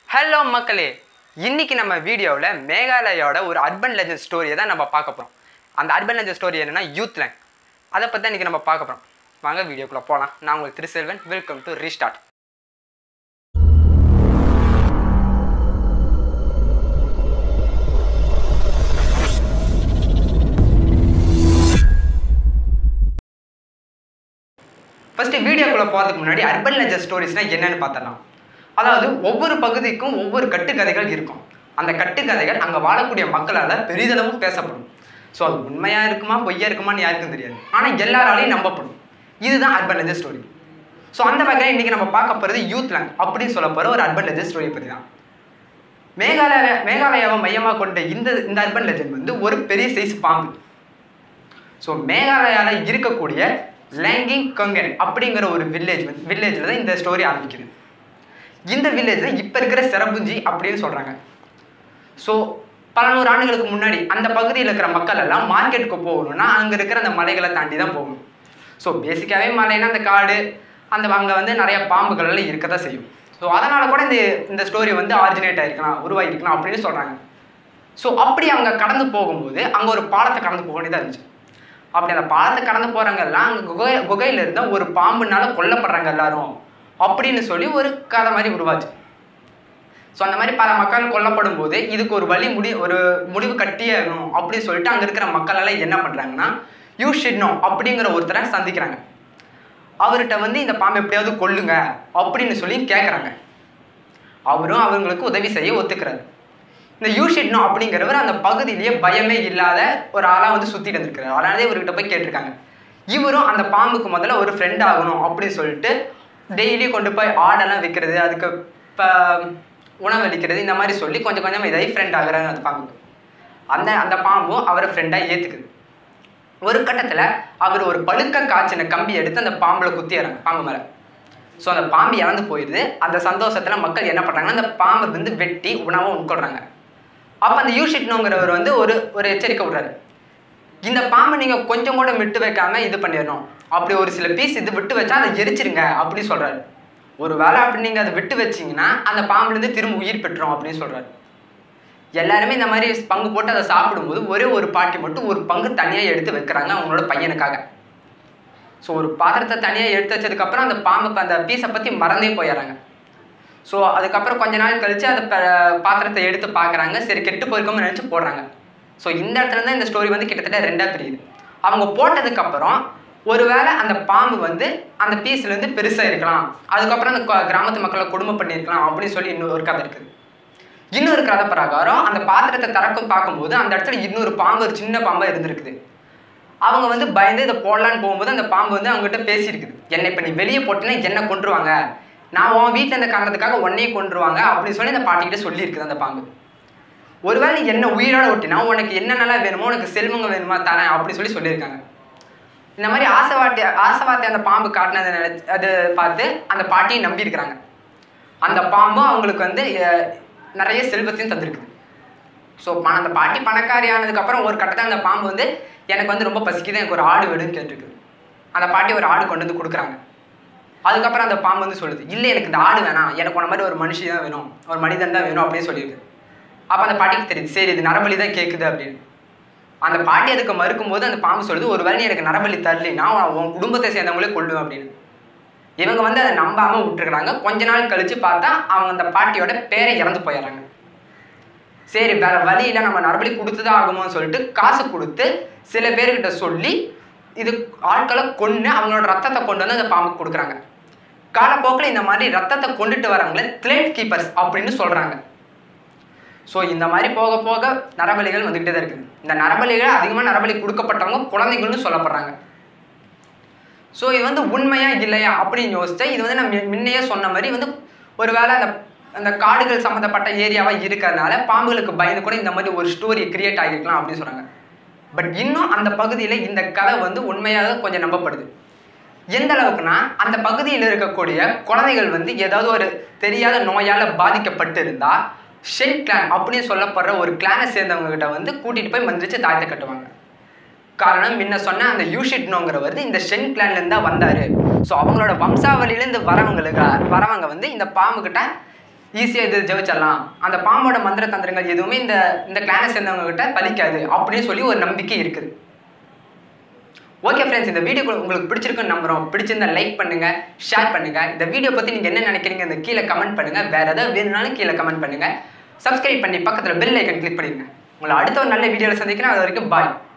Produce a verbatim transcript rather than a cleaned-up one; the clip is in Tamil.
Hello Makkale. இன்னைக்கு நம்ம வீடியோல மேகாலயாவோட ஒரு அர்பன் லெஜெண்ட் ஸ்டோரியை தான் நம்ம பார்க்க போறோம். அந்த அர்பன் லெஜெண்ட் ஸ்டோரி என்னன்னா U Thlen. அத பத்தி தான் இன்னைக்கு நம்ம பார்க்க போறோம். வாங்க வீடியோக்குள்ள போலாம். நான் உங்கள் Thiruselvan. Welcome to Restart. First வீடியோக்குள்ள போறதுக்கு முன்னாடி அர்பன் லெஜெண்ட் ஸ்டோரிஸ்னா என்னன்னு பார்த்தலாம். அதாவது ஒவ்வொரு பகுதிக்கும் ஒவ்வொரு கட்டுக்கதைகள் இருக்கும். அந்த கட்டுக்கதைகள் அங்க வாழக்கூடிய மக்களால பெரிதளவு பேசப்படும். சோ அது உண்மையா இருக்குமா பொய்யா இருக்குமான்னு யாருக்கும் தெரியாது. ஆனா எல்லாராலையும் நம்பப்படும். இதுதான் அர்பன் லெஜெண்ட் ஸ்டோரி. சோ அந்த வகையில இன்னைக்கு நம்ம பார்க்க போறது U Thlen அப்படின்னு சொல்ல போற ஒரு அர்பன் லெஜெண்ட் ஸ்டோரி பத்தி தான். மேகாலயா மேகாலயாவை மையமா கொண்ட இந்த இந்த அர்பன் லெஜெண்ட் வந்து ஒரு பெரிய சைஸ் பாம்பு. சோ மேகாலயால இருக்கக்கூடிய Langhiang Kongkhen அப்படிங்கிற ஒரு வில்லேஜ் வில்லேஜ்ல தான் இந்த ஸ்டோரி ஆரம்பிக்குது. இந்த வில்லேஜ்ல இப்ப இருக்கிற Cherrapunji அப்படின்னு சொல்றாங்க. சோ பல நூறு ஆண்டுகளுக்கு முன்னாடி அந்த பகுதியில் இருக்கிற மக்கள் எல்லாம் மார்க்கெட்டுக்கு போகணும்னா அங்க இருக்கிற அந்த மலைகளை தாண்டி தான் போகணும். ஸோ பேசிக்காவே மலைன்னா அந்த காடு அந்த அங்கே வந்து நிறைய பாம்புகள் எல்லாம் இருக்கதான் செய்யும். ஸோ அதனால கூட இந்த இந்த ஸ்டோரி வந்து ஆரிஜினேட் ஆயிருக்கலாம் உருவாயிருக்கலாம் அப்படின்னு சொல்றாங்க. ஸோ அப்படி அவங்க கடந்து போகும்போது அங்கே ஒரு பாலத்தை கடந்து போக வேண்டியதாக இருந்துச்சு. அப்படி அந்த பாலத்தை கடந்து போறவங்க எல்லாம் அங்கே குகை குகையில இருந்தா ஒரு பாம்புனால கொல்லப்படுறாங்க எல்லாரும் அப்படின்னு சொல்லி ஒரு கதை மாதிரி உருவாச்சு. ஸோ அந்த மாதிரி பல மக்கள் கொல்லப்படும் போது இதுக்கு ஒரு வழி முடி ஒரு முடிவு கட்டியே ஆகணும் அப்படின்னு சொல்லிட்டு அங்கே இருக்கிற மக்கள் எல்லாம் என்ன பண்ணுறாங்கன்னா யூ ஷுட் நோ அப்படிங்கிற ஒருத்தரை சந்திக்கிறாங்க. அவர்கிட்ட வந்து இந்த பாம்பை எப்படியாவது கொல்லுங்க அப்படின்னு சொல்லி கேட்குறாங்க. அவரும் அவங்களுக்கு உதவி செய்ய ஒத்துக்கிறாரு. இந்த யூ ஷுட் நோ அப்படிங்கிறவர் அந்த பகுதியிலேயே பயமே இல்லாத ஒரு ஆளாக வந்து சுற்றிட்டு இருந்திருக்கிறார். அதனாலே இவர்கிட்ட போய் கேட்டிருக்காங்க. இவரும் அந்த பாம்புக்கு முதல்ல ஒரு ஃப்ரெண்ட் ஆகணும் அப்படின்னு சொல்லிட்டு டெய்லி கொண்டு போய் ஆடெல்லாம் விற்கிறது அதுக்கு இப்போ உணவளிக்கிறது இந்த மாதிரி சொல்லி கொஞ்சம் கொஞ்சம் இதாகி ஃப்ரெண்ட் ஆகுறாரு அந்த பாம்புக்கு. அந்த அந்த பாம்பும் அவரை ஃப்ரெண்டாக ஏற்றுக்குது. ஒரு கட்டத்தில் அவர் ஒரு பழுக்க காய்ச்சின கம்பி எடுத்து அந்த பாம்பில் குத்திடுறாங்க பாம்பு மேலே. ஸோ அந்த பாம்பு இறந்து போயிடுது. அந்த சந்தோஷத்தில் மக்கள் என்ன பண்ணுறாங்கன்னா அந்த பாம்பை வந்து வெட்டி உணவை உட்கொள்றாங்க. அப்போ அந்த யூ ஷுட் நோங்கிறவர் வந்து ஒரு ஒரு எச்சரிக்கை விடுறாரு. இந்த பாம்பை நீங்கள் கொஞ்சம் கூட விட்டு வைக்காம இது பண்ணிடணும். அப்படி ஒரு சில பீஸ் இது விட்டு வச்சா அதை எரிச்சிருங்க அப்படி சொல்கிறாரு. ஒரு வேளை அப்படி நீங்கள் அதை விட்டு வச்சிங்கன்னா அந்த பாம்புலேருந்து திரும்ப உயிர் பெற்றோம் அப்படின்னு சொல்கிறாரு. எல்லாருமே இந்த மாதிரி பங்கு போட்டு அதை சாப்பிடும்போது ஒரே ஒரு பாட்டி மட்டும் ஒரு பங்கு தனியாக எடுத்து வைக்கிறாங்க அவங்களோட பையனுக்காக. ஸோ ஒரு பாத்திரத்தை தனியாக எடுத்து வச்சதுக்கப்புறம் அந்த பாம்பு அந்த பீஸை பற்றி மறந்தே போயிடுறாங்க. ஸோ அதுக்கப்புறம் கொஞ்ச நாள் கழித்து அந்த பாத்திரத்தை எடுத்து பார்க்குறாங்க. சரி கெட்டு போயிருக்கோம்னு நினச்சி போடுறாங்க. ஸோ இந்த இடத்துல தான் இந்த ஸ்டோரி வந்து கிட்டத்தட்ட ரெண்டாக பிரியுது. அவங்க போட்டதுக்கப்புறம் ஒருவேளை அந்த பாம்பு வந்து அந்த பீஸ்லேருந்து பெருசாக இருக்கலாம், அதுக்கப்புறம் அந்த கிராமத்து மக்களை கொடுமை பண்ணியிருக்கலாம் அப்படின்னு சொல்லி இன்னொரு கதை இருக்குது. இன்னொரு கதை பிரகாரம் அந்த பாத்திரத்தை திறக்கும் பார்க்கும்போது அந்த இடத்துல இன்னொரு பாம்பு ஒரு சின்ன பாம்பாக இருந்திருக்குது. அவங்க வந்து பயந்து இதை போடலான்னு போகும்போது அந்த பாம்பு வந்து அவங்ககிட்ட பேசியிருக்குது. என்னை இப்போ நீ வெளியே போட்டேன்னா என்னை கொண்டுருவாங்க, நான் உன் வீட்டில் இருந்த காரணத்துக்காக உன்னையே கொண்டுருவாங்க அப்படின்னு சொல்லி அந்த பாட்டிக்கிட்ட சொல்லியிருக்குது அந்த பாம்பு. ஒருவேளை நீ என்ன உயிரோட ஒட்டினா உனக்கு என்னென்னலாம் வேணுமோ உனக்கு செல்வங்க வேணுமா தரேன் அப்படி சொல்லி சொல்லியிருக்காங்க. இந்த மாதிரி ஆசைவாட்டி ஆசைவார்த்தை அந்த பாம்பு காட்டினதை நினைச்சு அதை பார்த்து அந்த பாட்டியை நம்பியிருக்கிறாங்க. அந்த பாம்பும் அவங்களுக்கு வந்து நிறைய செல்வத்தையும் தந்திருக்குது. ஸோ அந்த பாட்டி பணக்காரி ஆனதுக்கப்புறம் ஒரு கட்டத்தில் அந்த பாம்பு வந்து எனக்கு வந்து ரொம்ப பசிக்குது எனக்கு ஒரு ஆடு வேணும்னு கேட்டிருக்கு. அந்த பாட்டி ஒரு ஆடு கொண்டு வந்து கொடுக்குறாங்க. அதுக்கப்புறம் அந்த பாம்பு வந்து சொல்லுது இல்லை எனக்கு இந்த ஆடு வேணாம், எனக்கு உன மாதிரி ஒரு மனுஷி தான் வேணும், ஒரு மனிதன் தான் வேணும் அப்படின்னு சொல்லியிருக்கு. அப்போ அந்த பாட்டிக்கு தெரியுது சரி இது நரபலி தான் கேட்குது அப்படின்னு. அந்த பாட்டி அதுக்கு மறுக்கும்போது அந்த பாம்பு சொல்லுது ஒரு வேளை எனக்கு நரபலி தரலினா உன் குடும்பத்தை சேர்ந்தவங்களே கொள்ளுவேன் அப்படின்னு. இவங்க வந்து அதை நம்பாமல் விட்டுருக்குறாங்க. கொஞ்ச நாள் கழிச்சு பார்த்தா அவங்க அந்த பாட்டியோட பேரை இறந்து போயிடுறாங்க. சரி வேற வழியில் நம்ம நரபலி கொடுத்து தான் ஆகுமோன்னு சொல்லிட்டு காசு கொடுத்து சில பேர்கிட்ட சொல்லி இது ஆட்களை கொன்று அவங்களோட ரத்தத்தை கொண்டு வந்து அந்த பாம்புக்கு கொடுக்குறாங்க. காலப்போக்கில் இந்த மாதிரி ரத்தத்தை கொண்டுட்டு வராங்களே த்ளென் கீப்பர்ஸ் அப்படின்னு சொல்கிறாங்க. ஸோ இந்த மாதிரி போக போக நரபலிகள் வந்துக்கிட்டே தான் இருக்குது. இந்த நரபலிகள் அதிகமாக நரபலி கொடுக்கப்பட்டவங்க குழந்தைகள்னு சொல்லப்படுறாங்க. ஸோ இது வந்து உண்மையா இல்லையா அப்படின்னு யோசிச்சா இது வந்து நம்ம முன்னையே சொன்ன மாதிரி வந்து ஒரு வேளை அந்த அந்த காடுகள் சம்மந்தப்பட்ட ஏரியாவாக இருக்கிறதுனால பாம்புகளுக்கு பயந்து கூட இந்த மாதிரி ஒரு ஸ்டோரி கிரியேட் ஆகிருக்கலாம் அப்படின்னு சொல்கிறாங்க. பட் இன்னும் அந்த பகுதியில் இந்த கதை வந்து உண்மையாக கொஞ்சம் நம்பப்படுது. எந்த அளவுக்குன்னா அந்த பகுதியில் இருக்கக்கூடிய குழந்தைகள் வந்து ஏதாவது ஒரு தெரியாத நோயால் பாதிக்கப்பட்டு இருந்தால் ஷென் கிளான் அப்படின்னு சொல்லப்படுற ஒரு கிளானை சேர்ந்தவங்க கிட்ட வந்து கூட்டிகிட்டு போய் மந்திரிச்சு தாயத்தை கட்டுவாங்க. காரணம் முன்ன சொன்ன அந்த யூ ஷுட் நோங்கிறவர் இந்த ஷென் கிளான்லேருந்து தான் வந்தார். ஸோ அவங்களோட வம்சாவளியிலேருந்து வரவங்களுக்கு வரவங்க வந்து இந்த பாம்புக்கிட்ட ஈஸியாக இது ஜெயிச்சிடலாம், அந்த பாம்போட மந்திர தந்திரங்கள் எதுவுமே இந்த இந்த கிளானை சேர்ந்தவங்க கிட்ட பலிக்காது அப்படின்னு சொல்லி ஒரு நம்பிக்கை இருக்குது. ஓகே ஃப்ரெண்ட்ஸ், இந்த வீடியோ உங்களுக்கு பிடிச்சிருக்குன்னு நம்புறோம். பிடிச்சிருந்தா லைக் பண்ணுங்க, ஷேர் பண்ணுங்க. இந்த வீடியோ பற்றி நீங்கள் என்ன நினைக்கிறீங்க இந்த கீழே கமெண்ட் பண்ணுங்க. வேற ஏதாவது வேணும்னாலும் கீழே கமெண்ட் பண்ணுங்க. சப்ஸ்கிரைப் பண்ணி பக்கத்தில் பெல் ஐக்கன் கிளிக் பண்ணிடுங்க. உங்களை அடுத்த ஒரு நல்ல வீடியோவில் சந்திக்கிறேன். அது வரைக்கும் பாய்.